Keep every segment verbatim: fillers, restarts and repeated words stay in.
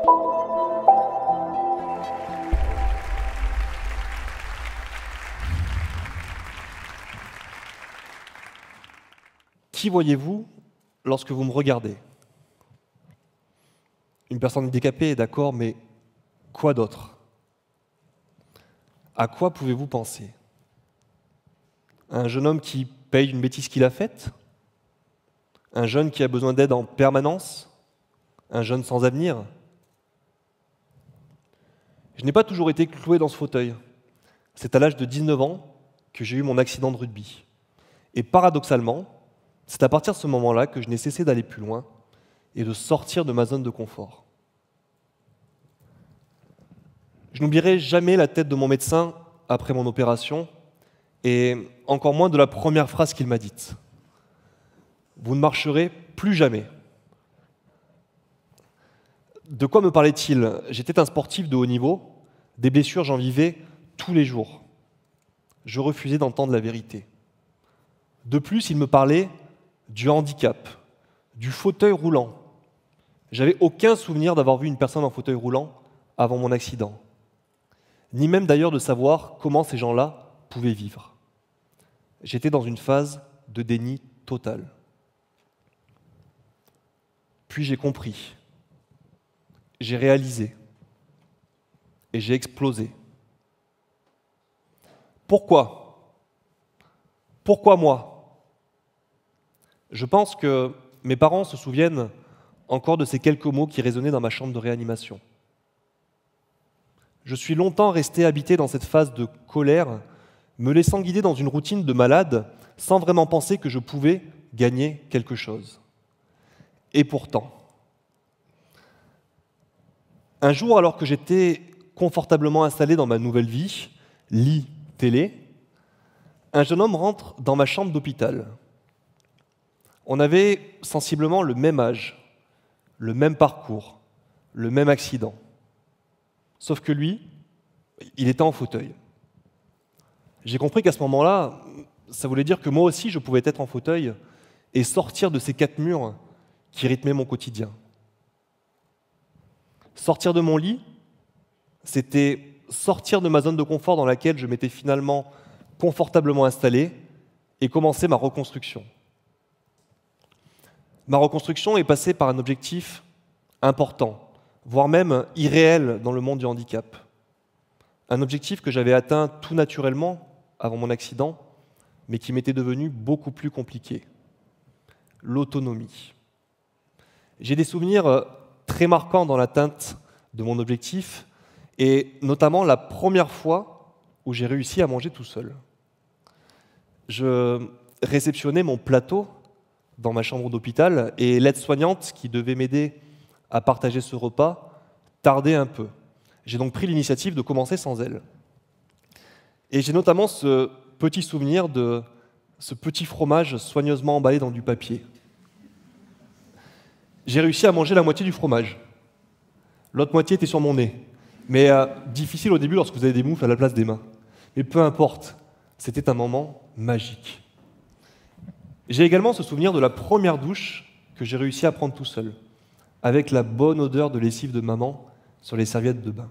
Qui voyez-vous lorsque vous me regardez? Une personne handicapée, d'accord, mais quoi d'autre? À quoi pouvez-vous penser? Un jeune homme qui paye une bêtise qu'il a faite? Un jeune qui a besoin d'aide en permanence? Un jeune sans avenir? Je n'ai pas toujours été cloué dans ce fauteuil. C'est à l'âge de dix-neuf ans que j'ai eu mon accident de rugby. Et paradoxalement, c'est à partir de ce moment-là que je n'ai cessé d'aller plus loin et de sortir de ma zone de confort. Je n'oublierai jamais la tête de mon médecin après mon opération et encore moins de la première phrase qu'il m'a dite. Vous ne marcherez plus jamais. De quoi me parlait-il? J'étais un sportif de haut niveau, des blessures j'en vivais tous les jours. Je refusais d'entendre la vérité. De plus, il me parlait du handicap, du fauteuil roulant. J'avais aucun souvenir d'avoir vu une personne en fauteuil roulant avant mon accident, ni même d'ailleurs de savoir comment ces gens-là pouvaient vivre. J'étais dans une phase de déni total. Puis j'ai compris, j'ai réalisé et j'ai explosé. Pourquoi? Pourquoi moi? Je pense que mes parents se souviennent encore de ces quelques mots qui résonnaient dans ma chambre de réanimation. Je suis longtemps resté habité dans cette phase de colère, me laissant guider dans une routine de malade, sans vraiment penser que je pouvais gagner quelque chose. Et pourtant, un jour, alors que j'étais confortablement installé dans ma nouvelle vie, lit, télé, un jeune homme rentre dans ma chambre d'hôpital. On avait sensiblement le même âge, le même parcours, le même accident. Sauf que lui, il était en fauteuil. J'ai compris qu'à ce moment-là, ça voulait dire que moi aussi, je pouvais être en fauteuil et sortir de ces quatre murs qui rythmaient mon quotidien. Sortir de mon lit, c'était sortir de ma zone de confort dans laquelle je m'étais finalement confortablement installé et commencer ma reconstruction. Ma reconstruction est passée par un objectif important, voire même irréel dans le monde du handicap. Un objectif que j'avais atteint tout naturellement avant mon accident, mais qui m'était devenu beaucoup plus compliqué. L'autonomie. J'ai des souvenirs très marquants dans l'atteinte de mon objectif, et notamment la première fois où j'ai réussi à manger tout seul. Je réceptionnais mon plateau dans ma chambre d'hôpital, et l'aide-soignante qui devait m'aider à partager ce repas tardait un peu. J'ai donc pris l'initiative de commencer sans elle. Et j'ai notamment ce petit souvenir de ce petit fromage soigneusement emballé dans du papier. J'ai réussi à manger la moitié du fromage. L'autre moitié était sur mon nez. Mais euh, difficile au début lorsque vous avez des moufles à la place des mains. Mais peu importe, c'était un moment magique. J'ai également ce souvenir de la première douche que j'ai réussi à prendre tout seul, avec la bonne odeur de lessive de maman sur les serviettes de bain.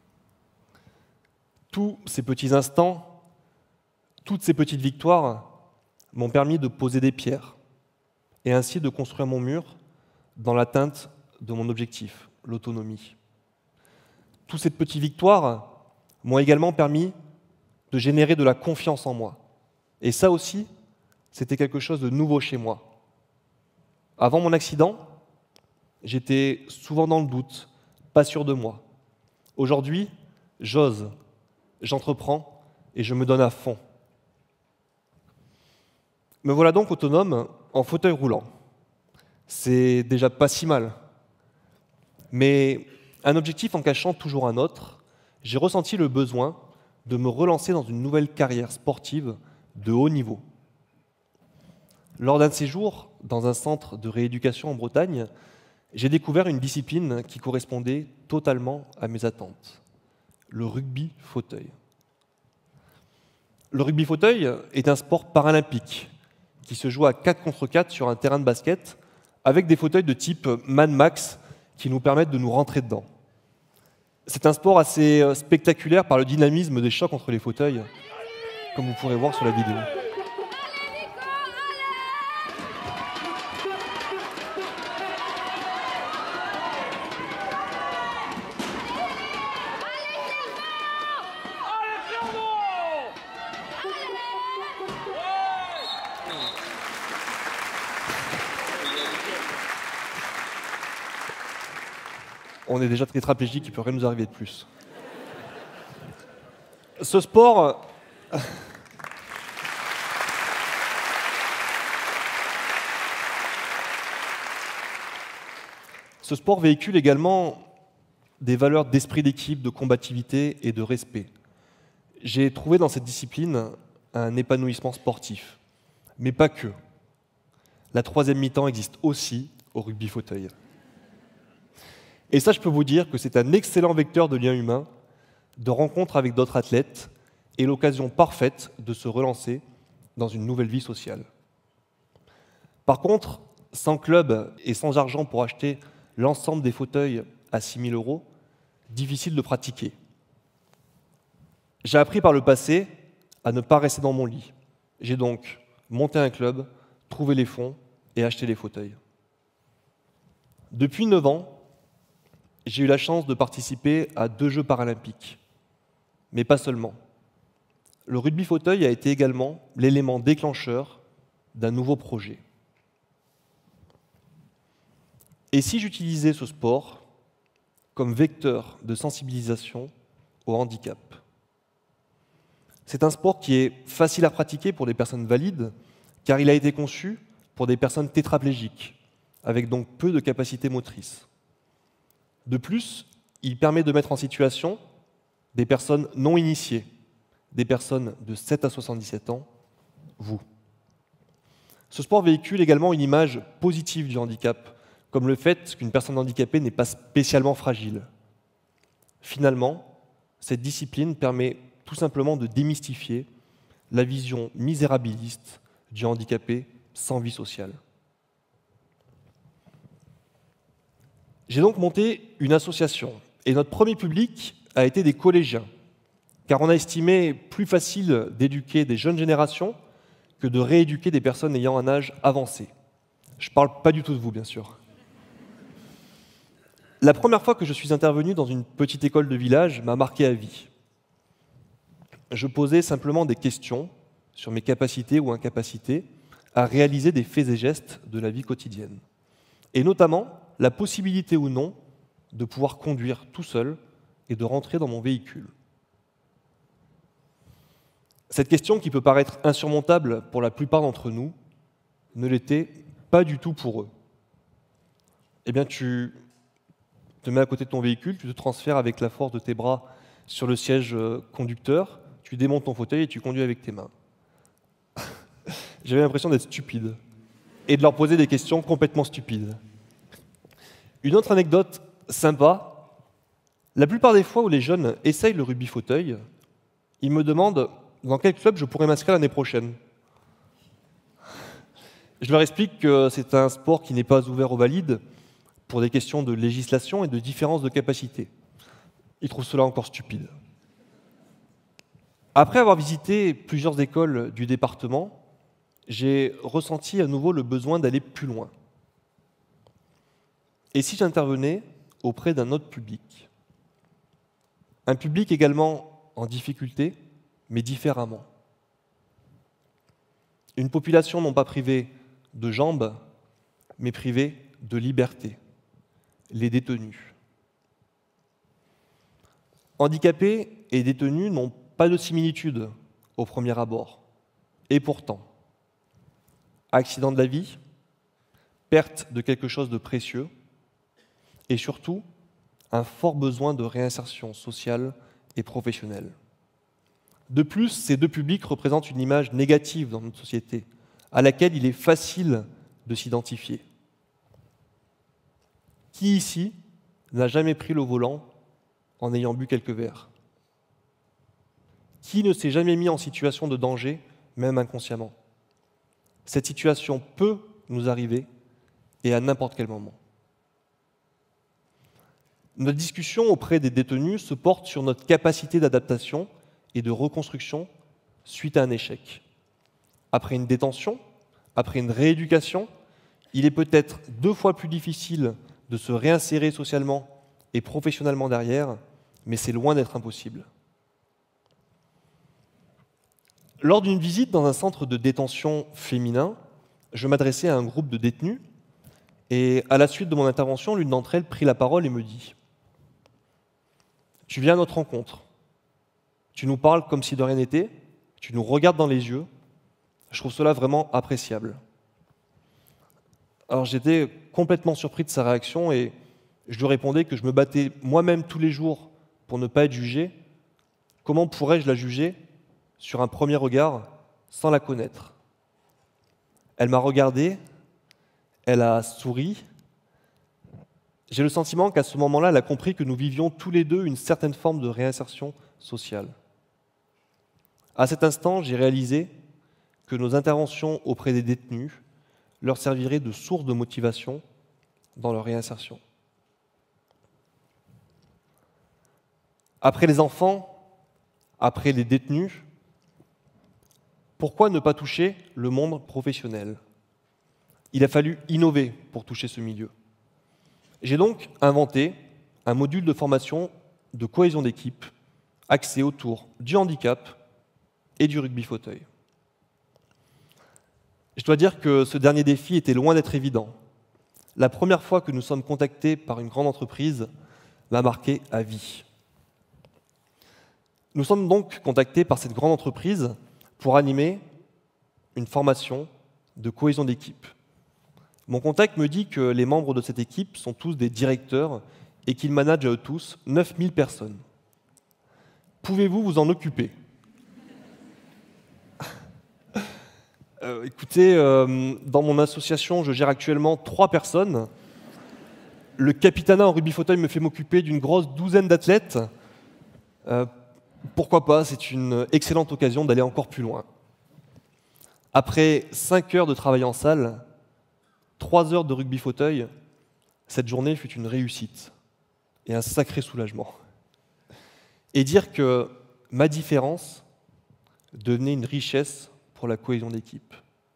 Tous ces petits instants, toutes ces petites victoires m'ont permis de poser des pierres et ainsi de construire mon mur dans l'atteinte de mon objectif, l'autonomie. Toutes ces petites victoires m'ont également permis de générer de la confiance en moi. Et ça aussi, c'était quelque chose de nouveau chez moi. Avant mon accident, j'étais souvent dans le doute, pas sûr de moi. Aujourd'hui, j'ose, j'entreprends et je me donne à fond. Me voilà donc autonome en fauteuil roulant. C'est déjà pas si mal. Mais un objectif en cachant toujours un autre, j'ai ressenti le besoin de me relancer dans une nouvelle carrière sportive de haut niveau. Lors d'un séjour dans un centre de rééducation en Bretagne, j'ai découvert une discipline qui correspondait totalement à mes attentes, le rugby fauteuil. Le rugby fauteuil est un sport paralympique qui se joue à quatre contre quatre sur un terrain de basket avec des fauteuils de type Mad Max qui nous permettent de nous rentrer dedans. C'est un sport assez spectaculaire par le dynamisme des chocs entre les fauteuils, comme vous pourrez voir sur la vidéo. On est déjà tétraplégique, il ne peut rien nous arriver de plus. Ce sport... Ce sport véhicule également des valeurs d'esprit d'équipe, de combativité et de respect. J'ai trouvé dans cette discipline un épanouissement sportif, mais pas que. La troisième mi-temps existe aussi au rugby fauteuil. Et ça, je peux vous dire que c'est un excellent vecteur de lien humain, de rencontres avec d'autres athlètes et l'occasion parfaite de se relancer dans une nouvelle vie sociale. Par contre, sans club et sans argent pour acheter l'ensemble des fauteuils à six mille euros, difficile de pratiquer. J'ai appris par le passé à ne pas rester dans mon lit. J'ai donc monté un club, trouvé les fonds et acheté les fauteuils. Depuis neuf ans, j'ai eu la chance de participer à deux Jeux paralympiques, mais pas seulement. Le rugby fauteuil a été également l'élément déclencheur d'un nouveau projet. Et si j'utilisais ce sport comme vecteur de sensibilisation au handicap? C'est un sport qui est facile à pratiquer pour des personnes valides, car il a été conçu pour des personnes tétraplégiques, avec donc peu de capacité motrice. De plus, il permet de mettre en situation des personnes non initiées, des personnes de sept à soixante-dix-sept ans, vous. Ce sport véhicule également une image positive du handicap, comme le fait qu'une personne handicapée n'est pas spécialement fragile. Finalement, cette discipline permet tout simplement de démystifier la vision misérabiliste du handicapé sans vie sociale. J'ai donc monté une association, et notre premier public a été des collégiens, car on a estimé plus facile d'éduquer des jeunes générations que de rééduquer des personnes ayant un âge avancé. Je ne parle pas du tout de vous, bien sûr. La première fois que je suis intervenu dans une petite école de village m'a marqué à vie. Je posais simplement des questions sur mes capacités ou incapacités à réaliser des faits et gestes de la vie quotidienne, et notamment la possibilité ou non de pouvoir conduire tout seul et de rentrer dans mon véhicule. Cette question, qui peut paraître insurmontable pour la plupart d'entre nous, ne l'était pas du tout pour eux. Eh bien, tu te mets à côté de ton véhicule, tu te transfères avec la force de tes bras sur le siège conducteur, tu démontes ton fauteuil et tu conduis avec tes mains. J'avais l'impression d'être stupide et de leur poser des questions complètement stupides. Une autre anecdote sympa, la plupart des fois où les jeunes essayent le rugby fauteuil, ils me demandent dans quel club je pourrais m'inscrire l'année prochaine. Je leur explique que c'est un sport qui n'est pas ouvert aux valides pour des questions de législation et de différence de capacité. Ils trouvent cela encore stupide. Après avoir visité plusieurs écoles du département, j'ai ressenti à nouveau le besoin d'aller plus loin. Et si j'intervenais auprès d'un autre public? Un public également en difficulté, mais différemment. Une population non pas privée de jambes, mais privée de liberté, les détenus. Handicapés et détenus n'ont pas de similitude au premier abord. Et pourtant, accident de la vie, perte de quelque chose de précieux, et surtout, un fort besoin de réinsertion sociale et professionnelle. De plus, ces deux publics représentent une image négative dans notre société, à laquelle il est facile de s'identifier. Qui ici n'a jamais pris le volant en ayant bu quelques verres? Qui ne s'est jamais mis en situation de danger, même inconsciemment? Cette situation peut nous arriver, et à n'importe quel moment. Notre discussion auprès des détenus se porte sur notre capacité d'adaptation et de reconstruction suite à un échec. Après une détention, après une rééducation, il est peut-être deux fois plus difficile de se réinsérer socialement et professionnellement derrière, mais c'est loin d'être impossible. Lors d'une visite dans un centre de détention féminin, je m'adressais à un groupe de détenus et à la suite de mon intervention, l'une d'entre elles prit la parole et me dit « Tu viens à notre rencontre, tu nous parles comme si de rien n'était, tu nous regardes dans les yeux, je trouve cela vraiment appréciable. » Alors j'étais complètement surpris de sa réaction et je lui répondais que je me battais moi-même tous les jours pour ne pas être jugé. Comment pourrais-je la juger sur un premier regard sans la connaître? Elle m'a regardé, elle a souri. J'ai le sentiment qu'à ce moment-là, elle a compris que nous vivions tous les deux une certaine forme de réinsertion sociale. À cet instant, j'ai réalisé que nos interventions auprès des détenus leur serviraient de source de motivation dans leur réinsertion. Après les enfants, après les détenus, pourquoi ne pas toucher le monde professionnel? Il a fallu innover pour toucher ce milieu. J'ai donc inventé un module de formation de cohésion d'équipe axé autour du handicap et du rugby fauteuil. Je dois dire que ce dernier défi était loin d'être évident. La première fois que nous sommes contactés par une grande entreprise m'a marqué à vie. Nous sommes donc contactés par cette grande entreprise pour animer une formation de cohésion d'équipe. Mon contact me dit que les membres de cette équipe sont tous des directeurs et qu'ils managent à eux tous neuf mille personnes. Pouvez-vous vous en occuper? euh, Écoutez, euh, dans mon association, je gère actuellement trois personnes. Le capitanat en rugby fauteuil me fait m'occuper d'une grosse douzaine d'athlètes. Euh, pourquoi pas, c'est une excellente occasion d'aller encore plus loin. Après cinq heures de travail en salle, trois heures de rugby fauteuil, cette journée fut une réussite et un sacré soulagement. Et dire que ma différence devenait une richesse pour la cohésion d'équipe.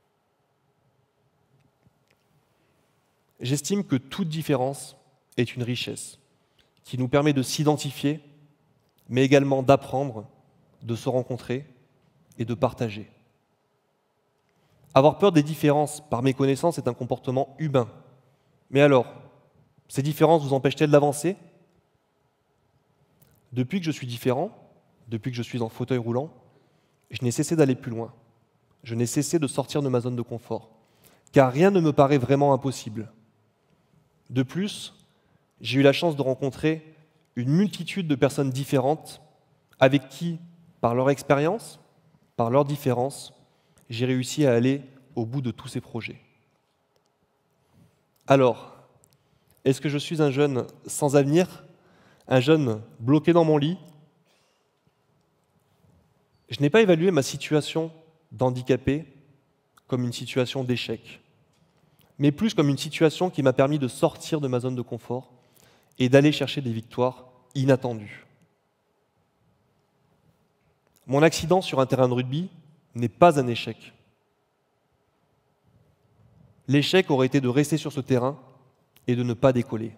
J'estime que toute différence est une richesse qui nous permet de s'identifier, mais également d'apprendre, de se rencontrer et de partager. Avoir peur des différences par méconnaissance est un comportement humain. Mais alors, ces différences vous empêchent-elles d'avancer? Depuis que je suis différent, depuis que je suis en fauteuil roulant, je n'ai cessé d'aller plus loin. Je n'ai cessé de sortir de ma zone de confort, car rien ne me paraît vraiment impossible. De plus, j'ai eu la chance de rencontrer une multitude de personnes différentes avec qui, par leur expérience, par leurs différences, j'ai réussi à aller au bout de tous ces projets. Alors, est-ce que je suis un jeune sans avenir, un jeune bloqué dans mon lit? Je n'ai pas évalué ma situation d'handicapé comme une situation d'échec, mais plus comme une situation qui m'a permis de sortir de ma zone de confort et d'aller chercher des victoires inattendues. Mon accident sur un terrain de rugby n'est pas un échec. L'échec aurait été de rester sur ce terrain et de ne pas décoller.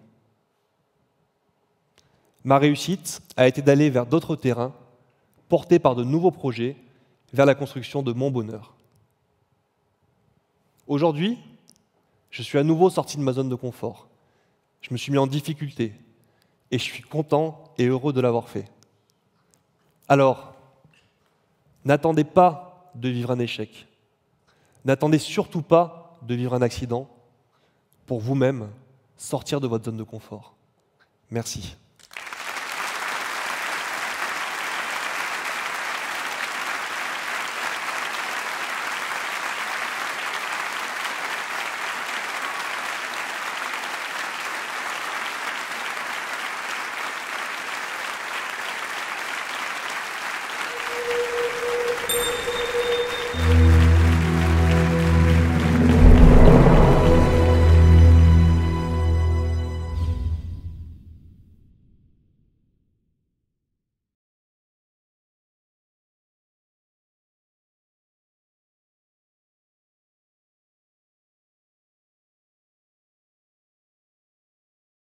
Ma réussite a été d'aller vers d'autres terrains, portés par de nouveaux projets, vers la construction de mon bonheur. Aujourd'hui, je suis à nouveau sorti de ma zone de confort. Je me suis mis en difficulté et je suis content et heureux de l'avoir fait. Alors, n'attendez pas de vivre un échec. N'attendez surtout pas de vivre un accident pour vous-même sortir de votre zone de confort. Merci.